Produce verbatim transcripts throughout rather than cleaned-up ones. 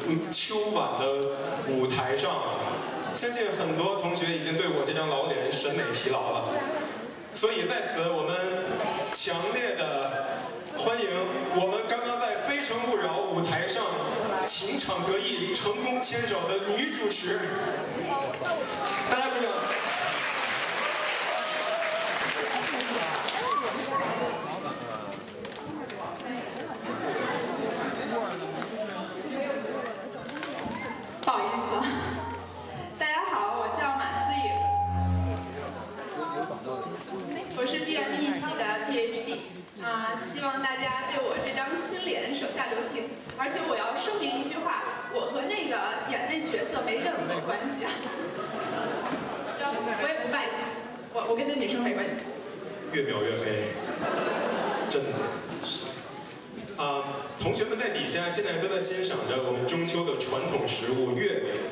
秋晚的舞台上，相信很多同学已经对我这张老脸审美疲劳了，所以在此我们强烈的欢迎我们刚刚在《非诚勿扰》舞台上情场得意、成功牵手的女主持，大家鼓掌。 不好意思啊，大家好，我叫马思颖，我是 B M E 系的 P H D 啊，希望大家对我这张新脸手下留情，而且我要声明一句话，我和那个演那角色没任何关系啊，我也不拜金，我我跟那女生没关系。 越描越黑，真的。啊，同学们在底下现在都在欣赏着我们中秋的传统食物月饼。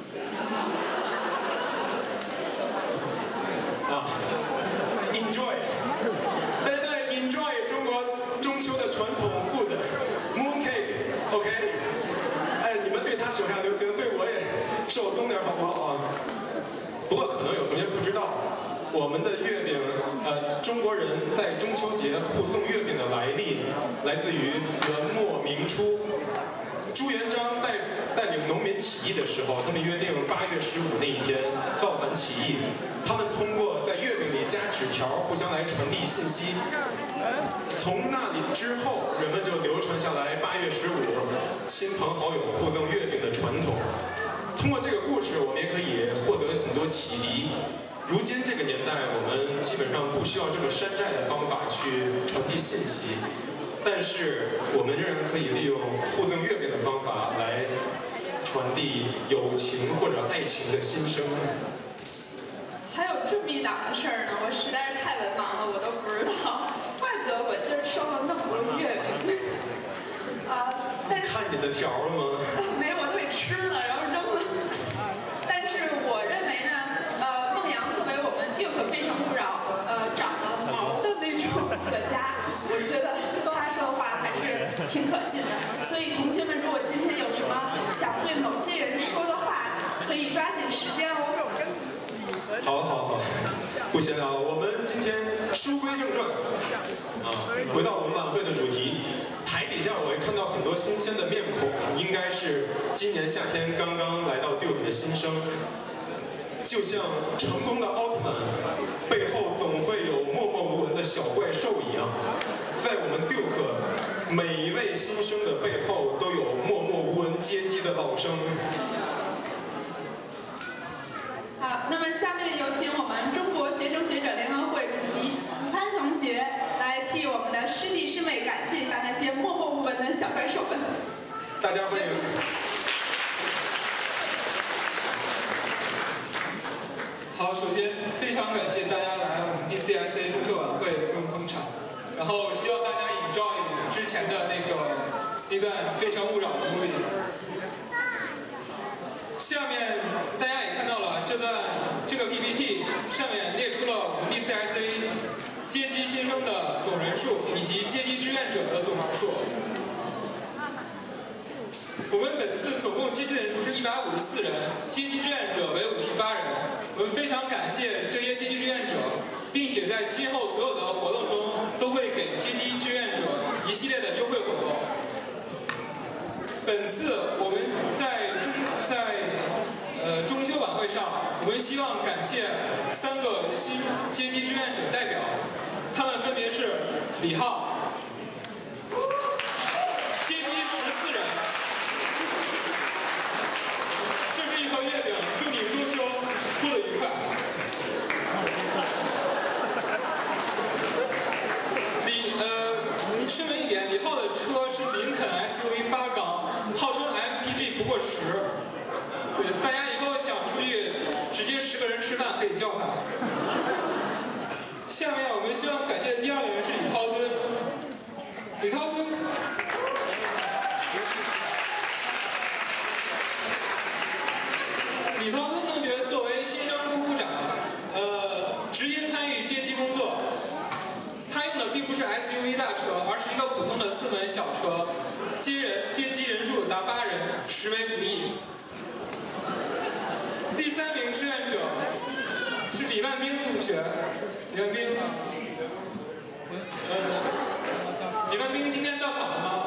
啊 ，enjoy， 大家在 enjoy 中国中秋的传统 food moon cake，OK？、Okay? 哎，你们对他手下留情，对我也手松点好不好啊？不过可能有同学不知道，我们的月饼，呃，中国人在中秋节护送月饼的来历，来自于元末明初，朱元璋带带领农民起义的时候，他们约定八月十五那一天造反起义，他们通过在月饼里加纸条，互相来传递信息。从那里之后，人们就流传下来八月十五亲朋好友互赠月饼的传统。通过这个故事，我们也可以获得很多启迪。如今这个年代，我们基本上不需要这么山寨的方法去传递信息，但是我们仍然可以利用互赠月饼的方法来传递友情或者爱情的心声。 还有这么一档的事儿呢，我实在是太文盲了，我都不知道，怪不得我今儿收了那么多月饼。啊，但是看你的条了吗？ 没有，我都给吃了，然后扔了。但是我认为呢，呃，孟阳作为我们 Duke 非诚勿扰呃长了毛的那种的家，我觉得他说的话还是挺可信的。所以同学们，如果今天有什么想对某些人说的话，可以抓紧时间哦。 好好好，不闲聊，我们今天书归正传啊，回到我们晚会的主题。台底下我也看到很多新鲜的面孔，应该是今年夏天刚刚来到 Duke 的新生。就像成功的奥特曼背后总会有默默无闻的小怪兽一样，在我们 Duke 每一位新生的背后都有默默无闻阶级的老生。 好，那么下面有请我们中国学生学者联合会主席吴攀同学来替我们的师弟师妹感谢一下那些默默无闻的小怪兽们。 大家欢迎。 好，首先非常感谢大家来我们 D C S A 中秋晚会给我们捧场，然后希望大家 enjoy 之前的那个那段非诚勿扰的 movie。下面大家也看到了这段这个 P P T 上面列出了我们 D C S A 接机新生的总人数以及接机志愿者的总人数。我们本次总共接机人数是一百五十四人，接机志愿者为五十八人。我们非常感谢这些接机志愿者，并且在今后所有的活动中都会给接机志愿者一系列的优惠活动。本次我们在中在呃中秋晚会上，我们希望感谢三个新接机志愿者代表，他们分别是李浩，接机十四人。这是一盒月饼，祝你中秋过得愉快。李呃，声明一点，李浩的车是林肯 S U V 八缸，号称 M P G 不过十。对，大家以后想出去直接十个人吃饭可以叫他。下面我们希望感谢的第二个人是李涛敦，李涛敦。李涛敦同学作为新生部部长，呃，直接参与接机工作。他用的并不是 S U V 大车，而是一个普通的四门小车，接人接机人数达八人， 实为不易。第三名志愿者是李万兵同学，李万兵，呃，李万兵今天到场了吗？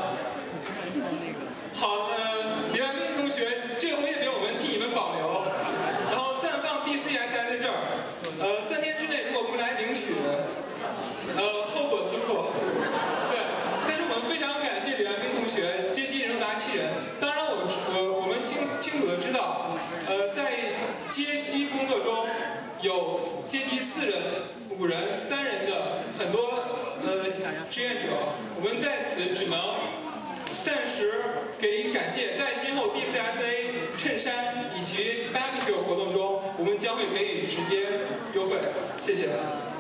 好，呃，李万兵同学，这回也给我们替你们保留，然后暂放 B C S I 在这儿，呃，三天之内如果不来领取，呃，后果自负。对，但是我们非常感谢李万兵同学，接机人达七人。当然我，我我们清清楚的知道，呃，在接机工作中有接机四人、五人、三人的很多呃志愿者，我们在此只能暂时给予感谢。在今后 D C S A 衬衫以及 barbecue 活动中，我们将会给予直接优惠。谢谢。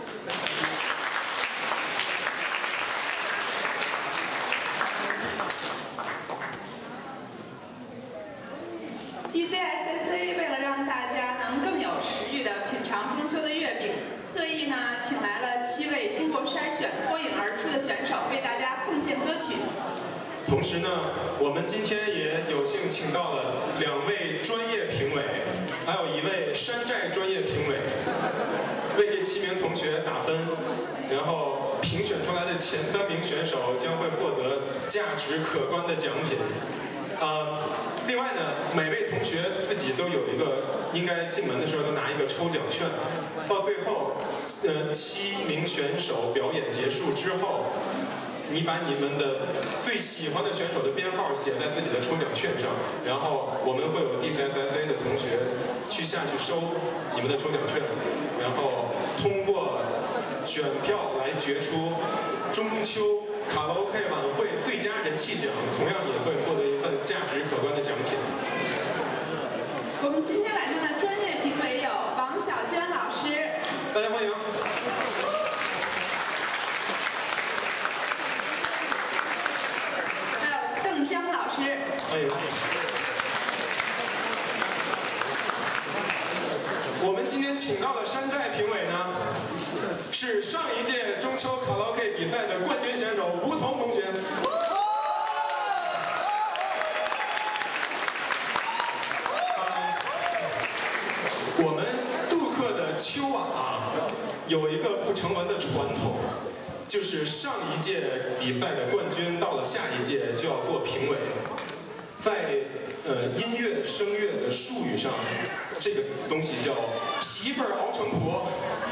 D C S A 为了让大家能更有食欲地品尝中秋的月饼，特意呢请来了七位经过筛选、脱颖而出的选手，为大家奉献歌曲。 同时呢，我们今天也有幸请到了两位专业评委，还有一位山寨专业评委，为这七名同学打分，然后评选出来的前三名选手将会获得价值可观的奖品。呃，另外呢，每位同学自己都有一个，应该进门的时候都拿一个抽奖券。到最后，呃，七名选手表演结束之后，你把你们的最喜欢的选手的编号写在自己的抽奖券上，然后我们会有 D C S A 的同学去下去收你们的抽奖券，然后通过选票来决出中秋卡拉 OK 晚会最佳人气奖，同样也会获得一份价值可观的奖品。 我们今天晚上的专业评委有王小娟老师， 大家欢迎。 还有邓江老师， 欢迎。我们今天请到的山寨评委呢，是上一届中秋卡拉 OK 比赛的冠军选手吴彤同学。我们杜克的秋晚啊，有一个不成文的传统，就是上一届比赛的冠军到了下一届就要做评委。在呃音乐声乐的术语上，这个东西叫媳妇儿熬成婆。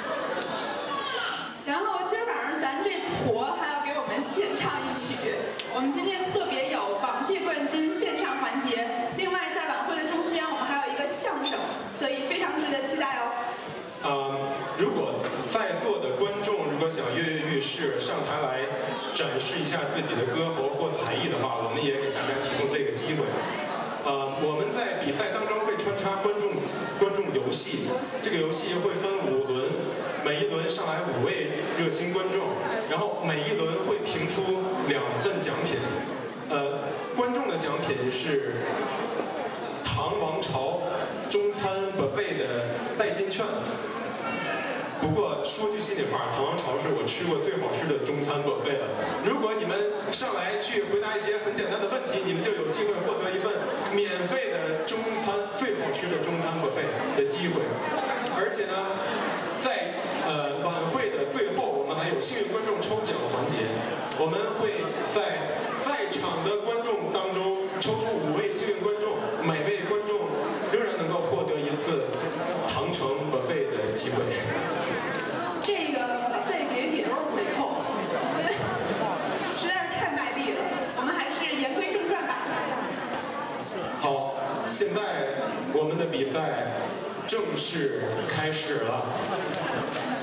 然后今儿晚上咱这婆还要给我们献唱一曲，我们今天特别有往届冠军献唱环节，另外在晚会的中间我们还有一个相声，所以非常值得期待哦。 呃，如果在座的观众如果想跃跃欲试，上台来展示一下自己的歌喉或才艺的话，我们也给大家提供这个机会。呃，我们在比赛当中会穿插观众观众游戏，这个游戏会分五轮，每一轮上来五位热心观众，然后每一轮会评出两份奖品。呃，观众的奖品是唐王朝中餐 buffet 的代金券。不过说句心里话，唐王朝是我吃过最好吃的中餐 buffet 了。如果你们上来去回答一些很简单的问题，你们就有机会获得一份免费的中餐最好吃的中餐 buffet 的机会。而且呢，在呃晚会的最后，我们还有幸运观众抽奖环节，我们会在在场的观众当中抽出五位幸运观众，每位观众仍然能够获得一次唐城 buffet 的机会。 这个buffet给你都是回扣，实在是太卖力了。我们还是言归正传吧。 好，现在我们的比赛正式开始了。